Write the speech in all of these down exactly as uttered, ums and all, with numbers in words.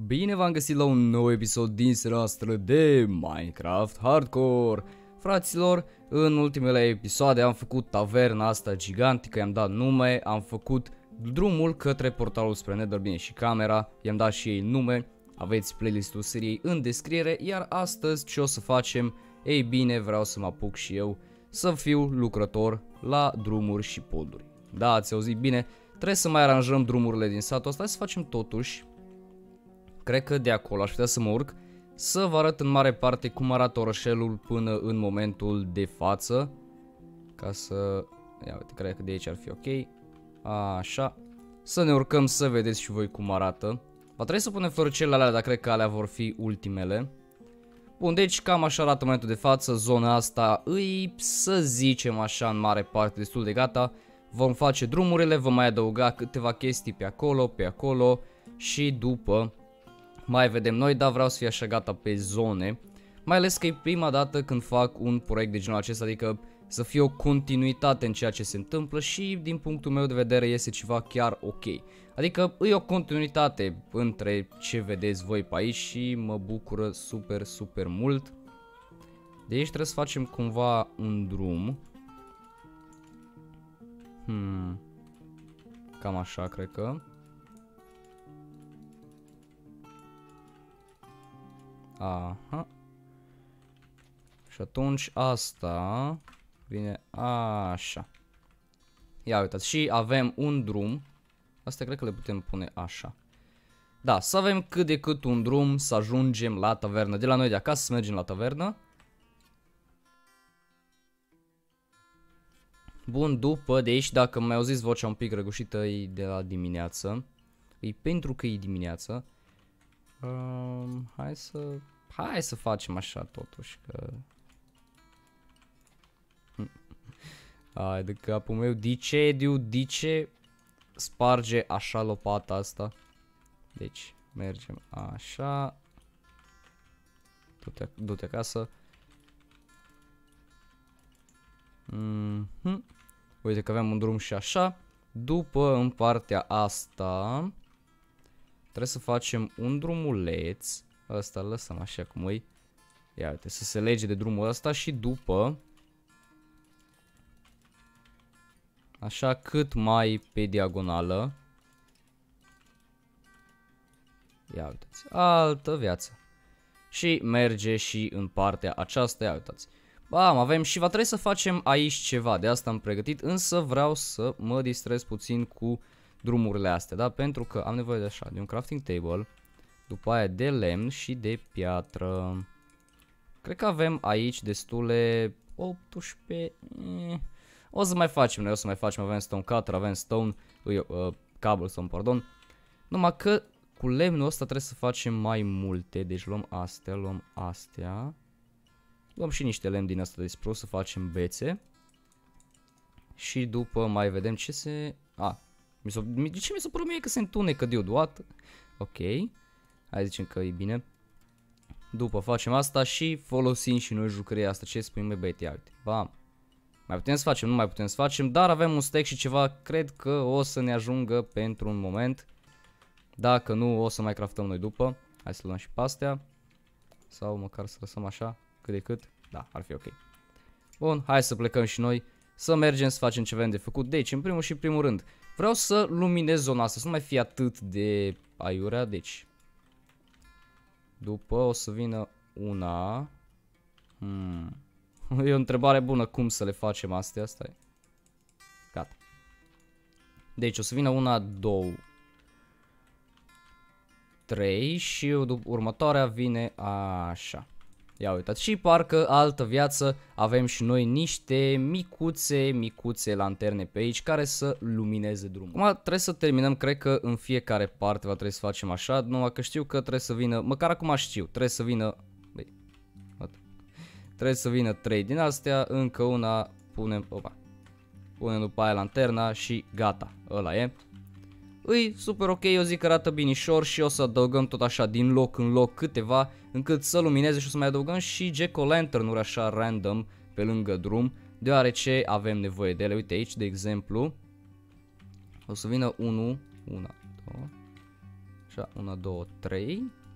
Bine v-am găsit la un nou episod din seria noastră de Minecraft Hardcore. Fraților, în ultimele episoade am făcut taverna asta gigantică, i-am dat nume, am făcut drumul către portalul spre Nether, bine și camera, i-am dat și ei nume, aveți playlistul seriei în descriere, iar astăzi ce o să facem? Ei bine, vreau să mă apuc și eu să fiu lucrător la drumuri și poduri. Da, ați auzit bine, trebuie să mai aranjăm drumurile din satul ăsta, să facem totuși. Cred că de acolo aș putea să mă urc, să vă arăt în mare parte cum arată orășelul până în momentul de față. Ca să... Ia uite, cred că de aici ar fi ok. Așa. Să ne urcăm să vedeți și voi cum arată. Va trebui să punem floricelele alea, dar cred că alea vor fi ultimele. Bun, deci cam așa arată în momentul de față. Zona asta îi, să zicem așa, în mare parte destul de gata. Vom face drumurile, vom mai adăuga câteva chestii pe acolo, pe acolo. Și după mai vedem noi, dar vreau să fie așa gata pe zone. Mai ales că e prima dată când fac un proiect de genul acesta, adică să fie o continuitate în ceea ce se întâmplă și din punctul meu de vedere iese ceva chiar ok. Adică e o continuitate între ce vedeți voi pe aici și mă bucură super, super mult. De aici trebuie să facem cumva un drum. Hmm. Cam așa cred că. Aha. Și atunci asta vine așa. Ia uitați, și avem un drum. Asta cred că le putem pune așa. Da, să avem cât de cât un drum să ajungem la tavernă. De la noi de acasă să mergem la tavernă. Bun, după de aici, dacă mai auziți vocea un pic răgușită, e de la dimineață. E pentru că e dimineață. Um, hai să... Hai să facem așa totuși că... Hai de capul meu, de ce, Ediu, de ce sparge așa lopata asta? Deci, mergem așa. Du-te, du-te acasă. Mm -hmm. Uite că avem un drum și așa. După, în partea asta... Trebuie să facem un drumuleț. Ăsta lăsăm așa cum e. Ia uite, să se lege de drumul ăsta și după. Așa cât mai pe diagonală. Ia uitați, altă viață. Și merge și în partea aceasta, ia uitați. Bam, avem și va trebui să facem aici ceva, de asta am pregătit, însă vreau să mă distrez puțin cu drumurile astea, da? Pentru că am nevoie de așa, de un crafting table, după aia de lemn și de piatră. Cred că avem aici destule optsprezece. Eh. O să mai facem, noi o să mai facem, avem stone cutter, avem stone, uh, cobblestone, pardon. Numai că cu lemnul ăsta trebuie să facem mai multe, deci luăm astea, luăm astea. Luăm și niște lemn din asta de spruce să facem bețe. Și după mai vedem ce se... A, mi s-o... de ce mi s-a părut mie că se întunecă deodată? Ok. Hai zicem că e bine. După facem asta și folosim și noi jucăria asta. Ce spui, măi băieți, ia uite. Bam. Mai putem să facem, nu mai putem să facem, dar avem un stack și ceva, cred că o să ne ajungă pentru un moment. Dacă nu, o să mai craftăm noi după. Hai să luăm și pe astea. Sau măcar să lăsăm așa, cât de cât. Da, ar fi ok. Bun, hai să plecăm și noi. Să mergem să facem ce avem de făcut. Deci, în primul și primul rând, vreau să luminez zona asta, să nu mai fie atât de aiurea. Deci, după o să vină una. Hmm. E o întrebare bună cum să le facem astea. Stai. Gata. Deci o să vină una, două, trei și următoarea vine așa. Ia uitați, și parcă altă viață avem și noi niște micuțe, micuțe lanterne pe aici care să lumineze drumul. Acum trebuie să terminăm, cred că în fiecare parte va trebui să facem așa, numai că știu că trebuie să vină, măcar acum știu, trebuie să vină, băi, trebuie să vină trei din astea, încă una, punem, opa, punem după aia lanterna și gata, ăla e. Îi super ok, eu zic că arată binișor și o să adăugăm tot așa din loc în loc câteva încât să lumineze și o să mai adăugăm și jack-o'-lantern-uri așa random pe lângă drum, deoarece avem nevoie de ele. Uite aici, de exemplu, o să vină unu, una, două, așa, una, două, trei,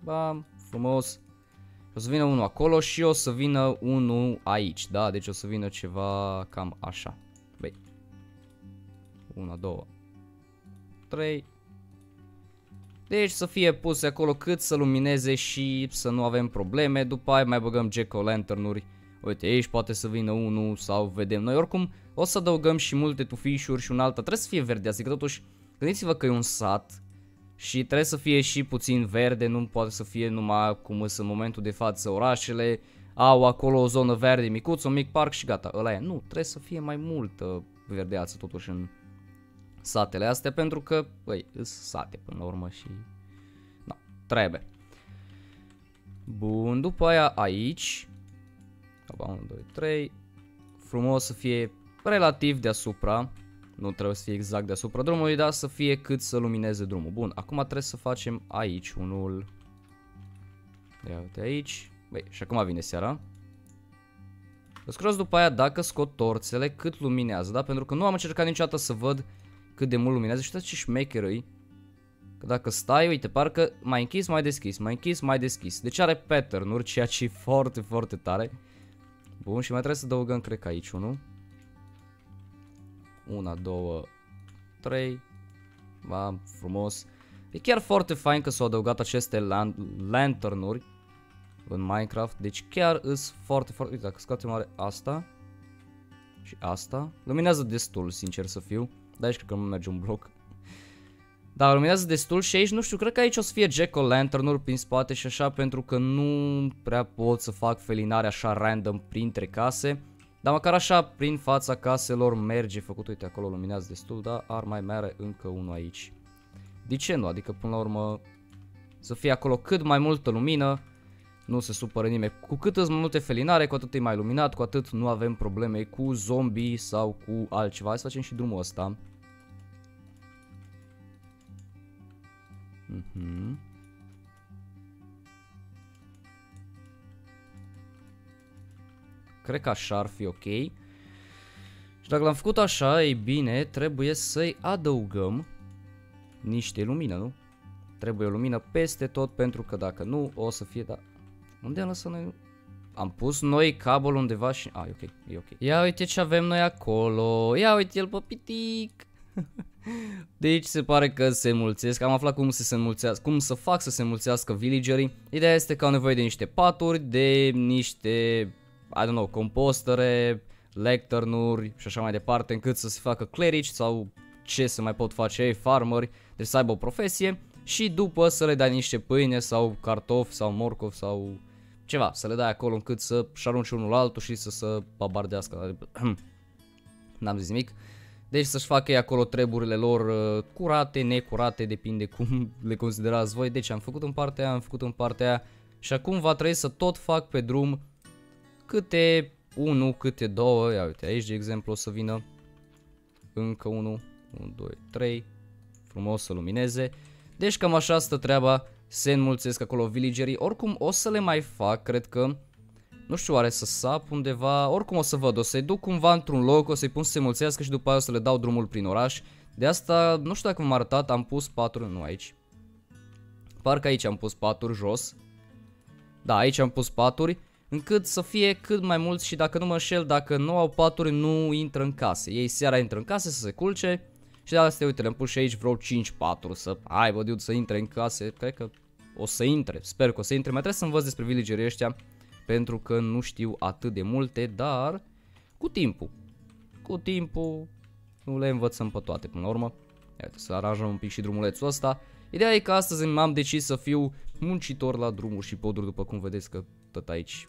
Bam, frumos. O să vină unul acolo și o să vină unul aici, da? Deci o să vină ceva cam așa. Băi. Una, două, trei. Deci să fie puse acolo cât să lumineze și să nu avem probleme. După aia mai băgăm jack-o'-lantern-uri. Uite, aici poate să vină unul sau vedem noi. Oricum o să adăugăm și multe tufișuri și un alta. Trebuie să fie verde, adică totuși gândiți-vă că e un sat și trebuie să fie și puțin verde. Nu poate să fie numai cum sunt în momentul de față orașele. Au acolo o zonă verde micuță, un mic parc și gata, ăla e. Nu, trebuie să fie mai multă verdeață totuși în satele astea, pentru că, băi, sunt sate până la urmă și da, trebuie. Bun, după aia aici, unu, doi, trei, frumos să fie relativ deasupra, nu trebuie să fie exact deasupra drumului, dar să fie cât să lumineze drumul. Bun, acum trebuie să facem aici unul, ia uite aici, băi, și acum vine seara. Scros după aia dacă scot torțele cât luminează, da, pentru că nu am încercat niciodată să văd cât de mult luminează și uitați ce șmecheră-i. Că dacă stai, uite, parcă mai închis, mai deschis, mai închis, mai deschis. Deci are pattern-uri, ceea ce e foarte, foarte tare. Bun, și mai trebuie să adăugăm, cred că aici unul. Una, două, trei. Ba, frumos. E chiar foarte fain că s-au adăugat aceste lantern-uri în Minecraft. Deci chiar îs foarte, foarte... Uite, dacă scoatem oare asta și asta, luminează destul, sincer să fiu. Da, aici cred că nu merge un bloc. Dar luminează destul și aici, nu știu, cred că aici o să fie jack-o'-lantern-uri prin spate și așa, pentru că nu prea pot să fac felinare așa random printre case. Dar măcar așa, prin fața caselor merge făcut. Uite, acolo luminează destul, dar ar mai mere încă unul aici. De ce nu? Adică, până la urmă, să fie acolo cât mai multă lumină. Nu se supără nimeni. Cu cât sunt mai multe felinare, cu atât e mai luminat, cu atât nu avem probleme cu zombie sau cu altceva. Hai să facem și drumul ăsta. Mhm. Cred că așa ar fi ok. Și dacă l-am făcut așa, ei bine, trebuie să-i adăugăm niște lumină, nu? Trebuie o lumină peste tot, pentru că dacă nu, o să fie, da... Unde am lăsat noi? Am pus noi cablu undeva și... Ah, e ok, e ok. Ia uite ce avem noi acolo. Ia uite-l pe pitic. Deci se pare că se înmulțesc. Am aflat cum să se înmulțească, cum să fac să se înmulțească villagerii. Ideea este că au nevoie de niște paturi, de niște, I don't know, compostere, lectern-uri și așa mai departe, încât să se facă clerici sau ce se mai pot face ei, farmeri, deci să aibă o profesie. Și după să le dai niște pâine sau cartofi sau morcovi sau ceva, să le dai acolo încât să-și arunce unul altul și să se babardească. N-am zis nimic. Deci să-și facă ei acolo treburile lor uh, curate, necurate, depinde cum le considerați voi. Deci am făcut în partea aia, am făcut în partea aia și acum va trebui să tot fac pe drum câte unul, câte două. Ia uite, aici de exemplu o să vină încă unul, unu, doi, trei, frumos să lumineze. Deci cam așa stă treaba, se înmulțesc acolo villagerii. Oricum o să le mai fac, cred că, nu știu, oare să sap undeva, oricum o să văd, o să-i duc cumva într-un loc, o să-i pun să se mulțească și după aia o să le dau drumul prin oraș. De asta, nu știu dacă v-am arătat, am pus paturi, nu aici. Parcă aici am pus paturi jos. Da, aici am pus paturi, încât să fie cât mai mulți și dacă nu mă înșel, dacă nu au paturi, nu intră în case. Ei seara intră în case să se culce și de astea, uite, le-am pus și aici vreo cinci paturi să aibă de să intre în case. Cred că o să intre, sper că o să intre. Mai trebuie să învăț despre villagerii ăștia, pentru că nu știu atât de multe, dar cu timpul, cu timpul nu le învățăm pe toate până la urmă. Iată, să aranjăm un pic și drumulețul ăsta. Ideea e că astăzi m-am decis să fiu muncitor la drumuri și poduri, după cum vedeți că tot aici.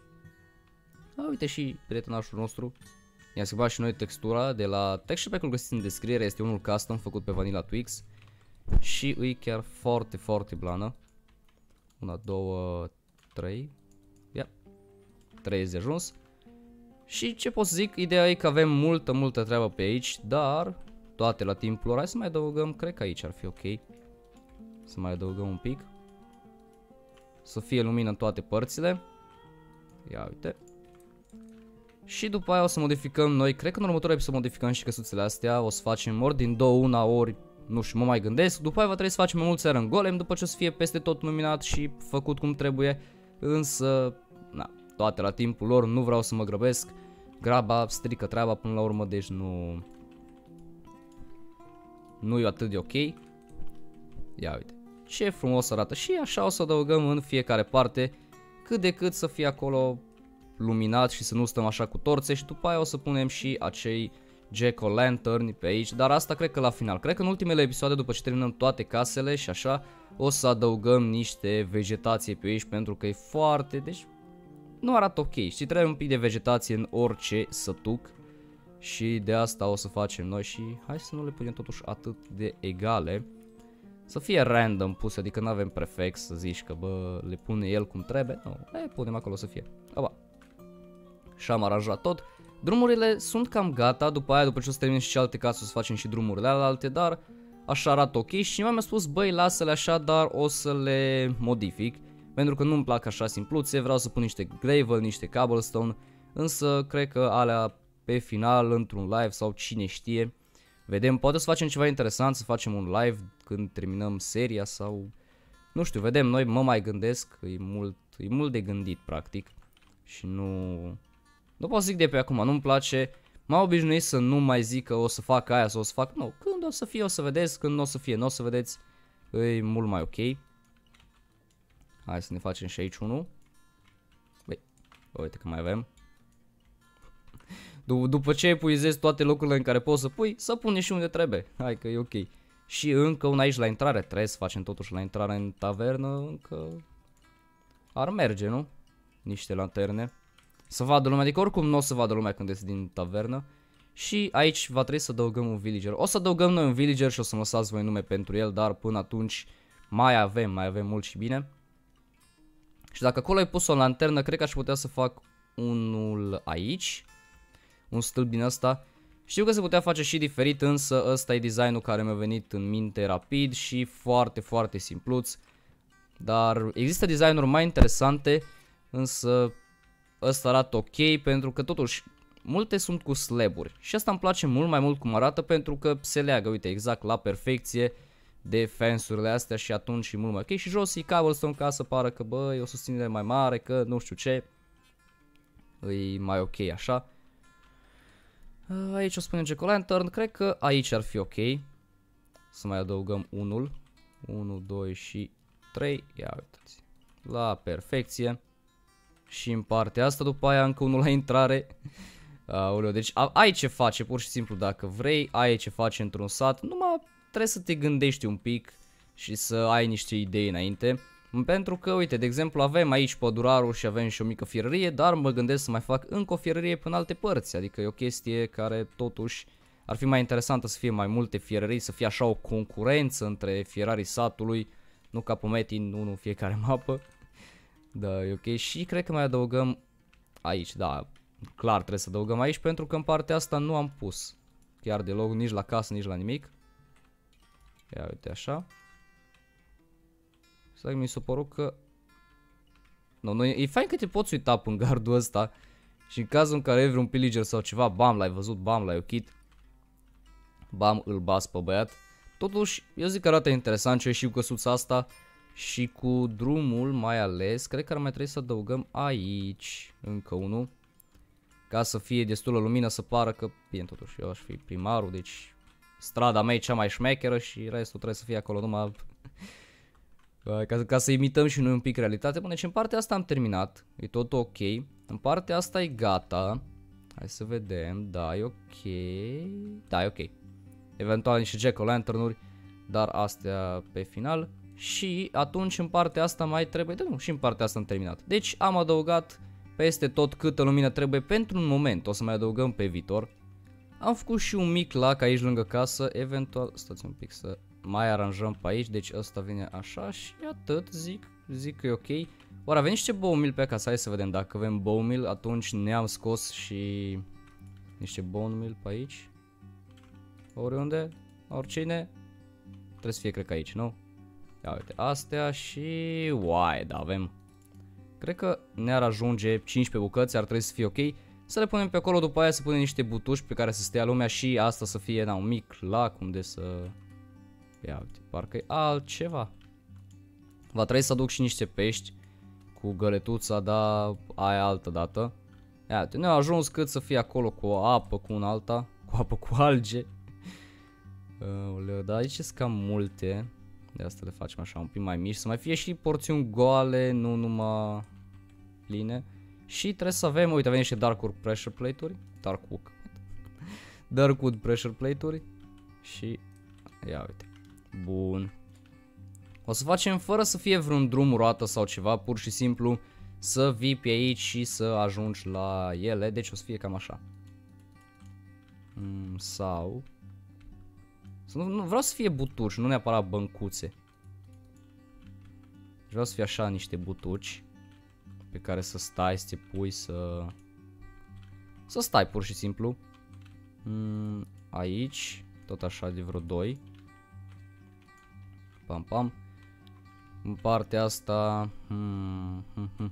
A, uite și prietenașul nostru. I-am schimbat și noi textura de la texture pack-ul găsiți în descriere, este unul custom făcut pe Vanilla Twix. Și îi chiar foarte, foarte blană. Una, două, trei. Ia. Trei de ajuns. Și ce pot să zic, ideea e că avem multă, multă treabă pe aici, dar toate la timpul lor. Hai să mai adăugăm, cred că aici ar fi ok. Să mai adăugăm un pic. Să fie lumină în toate părțile. Ia uite. Și după aia o să modificăm noi, cred că în următorul episod modificăm și căsuțele astea. O să facem ori din două una, ori nu știu, mă mai gândesc. După aia va trebui să facem mai mulți Iron Golem după ce o să fie peste tot luminat și făcut cum trebuie. Însă, na, toate la timpul lor, nu vreau să mă grăbesc. Graba strică treaba până la urmă, deci nu... Nu e atât de ok. Ia uite, ce frumos arată. Și așa o să adăugăm în fiecare parte, cât de cât să fie acolo luminat și să nu stăm așa cu torțe. Și după aia o să punem și acei jack-o'-lantern pe aici. Dar asta cred că la final. Cred că în ultimele episoade, după ce terminăm toate casele și așa, o să adăugăm niște vegetație pe aici, pentru că e foarte... Deci nu arată ok. Și trebuie un pic de vegetație în orice sătuc. Și de asta o să facem noi și hai să nu le punem totuși atât de egale. Să fie random puse, adică nu avem prefix să zici că bă, le pune el cum trebuie. Nu, le punem acolo să fie. Aba. Și am aranjat tot. Drumurile sunt cam gata, după aia, după ce o să termin și alte case, o să facem și drumurile alte, dar așa arată ok. Și cineva mi-a spus, băi, lasă-le așa, dar o să le modific. Pentru că nu-mi plac așa simpluțe, vreau să pun niște gravel, niște cobblestone. Însă, cred că alea pe final, într-un live sau cine știe. Vedem, poate să facem ceva interesant, să facem un live când terminăm seria sau... Nu știu, vedem, noi mă mai gândesc, că e mult, e mult de gândit practic. Și nu... Nu pot să zic de pe acum, nu-mi place. M-am obișnuit să nu mai zic că o să fac aia sau o să fac... Nu, când o să fie o să vedeți, când nu o să fie nu o să vedeți. E mult mai ok. Hai să ne facem și aici unul. Băi, uite că mai avem. După ce epuizezi toate locurile în care poți să pui, să pune și unde trebuie. Hai că e ok. Și încă un aici la intrare. Trebuie să facem totuși la intrare în tavernă. Încă ar merge, nu? Niște lanterne. Să vadă lumea. Adică oricum nu o să vadă lumea când ies din tavernă. Și aici va trebui să adăugăm un villager. O să adăugăm noi un villager și o să lăsați voi nume pentru el. Dar până atunci mai avem, mai avem mult și bine. Și dacă acolo ai pus o lanternă, cred că aș putea să fac unul aici. Un stâlp din ăsta. Știu că se putea face și diferit, însă ăsta e designul care mi-a venit în minte rapid și foarte, foarte simpluț. Dar există designuri mai interesante, însă ăsta arată ok pentru că totuși multe sunt cu slaburi. Și asta îmi place mult mai mult cum arată pentru că se leagă, uite, exact la perfecție de fence-urile astea și atunci e mult mai ok. Și jos e cobblestone ca să pară că bă, e o susținere mai mare, că nu știu ce. E mai ok așa. Aici o spunem jack-o'-lantern, cred că aici ar fi ok. Să mai adăugăm unul. unu, doi și trei. Ia uitați. La perfecție. Și în partea asta după aia încă unul la intrare. Aoleu, deci ai ce face pur și simplu dacă vrei. Ai ce face într-un sat. Numai trebuie să te gândești un pic și să ai niște idei înainte. Pentru că, uite, de exemplu, avem aici pădurarul și avem și o mică fierărie, dar mă gândesc să mai fac încă o fierărie până alte părți. Adică e o chestie care totuși ar fi mai interesantă să fie mai multe fierării, să fie așa o concurență între fierarii satului, nu ca pe Metin, unul în fiecare mapă. Da, e ok. Și cred că mai adăugăm aici, da, clar trebuie să adăugăm aici pentru că în partea asta nu am pus chiar deloc, nici la casă, nici la nimic. Ia uite așa. Să mi s-a părut că... Nu, nu, e fain că te poți uita în gardul ăsta. Și în cazul în care ai vreun pillager sau ceva, bam, l-ai văzut, bam, l-ai ochit. Bam, îl bas pe băiat. Totuși, eu zic că arată interesant ce e și cu căsuța asta. Și cu drumul mai ales, cred că ar mai trebui să adăugăm aici încă unul. Ca să fie destulă lumină să pară că, bine, totuși eu aș fi primarul, deci strada mea e cea mai șmecheră și restul trebuie să fie acolo numai... Ca, ca să imităm și noi un pic realitate. Bun, deci în partea asta am terminat. E tot ok. În partea asta e gata. Hai să vedem. Da, e ok. Da, e ok. Eventual niște jack-o'-lantern-uri. Dar astea pe final. Și atunci în partea asta mai trebuie. Da, nu, și în partea asta am terminat. Deci am adăugat peste tot câtă lumină trebuie pentru un moment. O să mai adăugăm pe viitor. Am făcut și un mic lac aici lângă casă. Eventual, stați un pic să... mai aranjăm pe aici, deci ăsta vine așa și atât, zic, zic că e ok. Oare avem niște bone meal pe acasă, hai să vedem dacă avem bone meal, atunci ne-am scos și niște bone meal pe aici. Oriunde, oricine, trebuie să fie cred că aici, nu? Ia uite, astea și uai, da avem. Cred că ne-ar ajunge cincisprezece bucăți, ar trebui să fie ok. Să le punem pe acolo, după aia să punem niște butuși pe care să stea lumea și asta să fie, da, un mic lac unde să... Ia uite, parcă e altceva. Va trebui să aduc și niște pești cu găletuța, dar aia altă dată. Ia uite, ne-a ajuns cât să fie acolo cu o apă, cu un alta, cu apă, cu alge. Uh, dar aici sunt cam multe. De asta le facem așa un pic mai mici, să mai fie și porțiuni goale, nu numai pline. Și trebuie să avem, uite, avem niște Darkwood pressure plate-uri. Darkwood. Darkwood pressure plate-uri. Și ia uite. Bun. O să facem fără să fie vreun drum roată sau ceva, pur și simplu să vii pe aici și să ajungi la ele, deci o să fie cam așa. Mm, sau... Nu, nu, vreau să fie butuci, nu neapărat băncuțe. Vreau să fie așa niște butuci pe care să stai, să te pui, să... Să stai pur și simplu. Mm, aici, tot așa de vreo doi. Pam, pam. În partea asta... Hmm, hmm, hmm.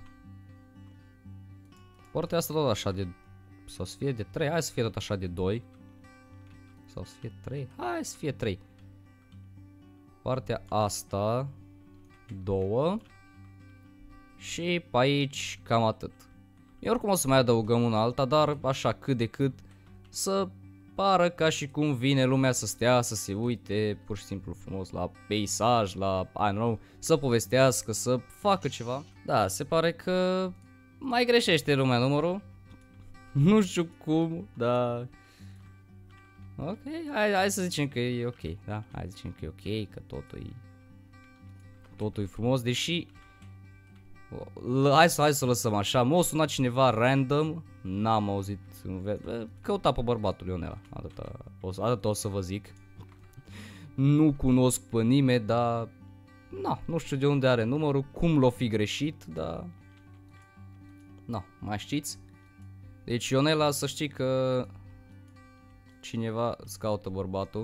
Partea asta tot așa de... Sau să fie de trei, hai să fie tot așa de doi. Sau să fie trei, hai să fie trei. Partea asta... două. Și pe aici cam atât. Eu oricum o să mai adăugăm una alta, dar așa cât de cât să pară ca și cum vine lumea să stea, să se uite pur și simplu frumos la peisaj, la, I don't know, să povestească, să facă ceva. Da, se pare că mai greșește lumea numărul. Nu știu cum, dar... Ok, hai, hai să zicem că e ok, da, hai să zicem că e ok, că totul e... Totul e frumos, deși... Hai să, hai să lăsăm așa, m-a sunat cineva random, n-am auzit, căuta pe bărbatul Ionela, atâta, atâta o să vă zic. Nu cunosc pe nimeni, dar, na, nu știu de unde are numărul, cum l-o fi greșit, dar, na, mai știți. Deci Ionela, să știi că cineva îți caută bărbatul.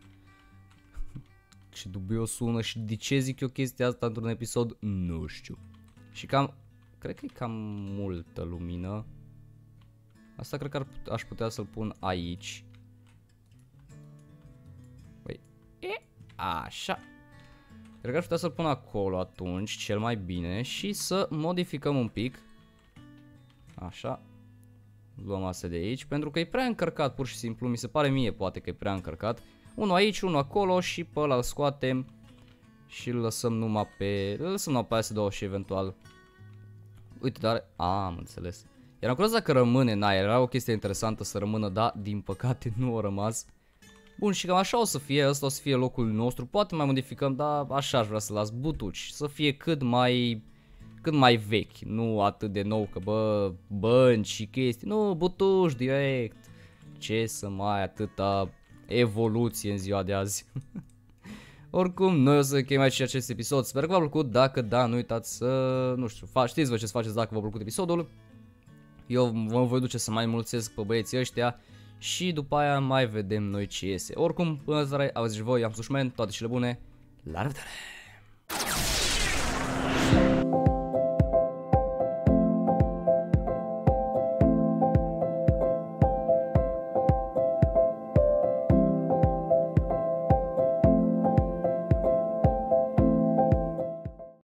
Ce dubios sună și de ce zic eu chestia asta într-un episod, nu știu. Și cam, cred că e cam multă lumină. Asta cred că ar, aș putea să-l pun aici. Păi, e, așa. Cred că aș putea să-l pun acolo atunci, cel mai bine. Și să modificăm un pic. Așa. Luăm astea de aici, pentru că e prea încărcat pur și simplu. Mi se pare mie, poate că e prea încărcat. Unul aici, unul acolo și pe ăla îl scoatem. Și îl lăsăm numai pe... Îl lăsăm numai pe astea două și eventual... Uite, dar... A, am înțeles. Eram curios dacă rămâne în aer. Era o chestie interesantă să rămână, dar din păcate nu a rămas. Bun, și cam așa o să fie. Ăsta o să fie locul nostru. Poate mai modificăm, dar așa aș vrea să las butuci. Să fie cât mai... Cât mai vechi. Nu atât de nou că, bă, bănci și chestii. Nu, butuci direct. Ce să mai atâta evoluție în ziua de azi. Oricum, noi o să încheiem aici acest episod. Sper că v-a plăcut. Dacă da, nu uitați să, nu știu, știți vă ce să faceți dacă v-a plăcut episodul. Eu vă voi duce să mai mulțesc pe băieții ăștia și după aia mai vedem noi ce iese. Oricum, până data, auziți voi, am Sușmen, toate cele bune, la revedere!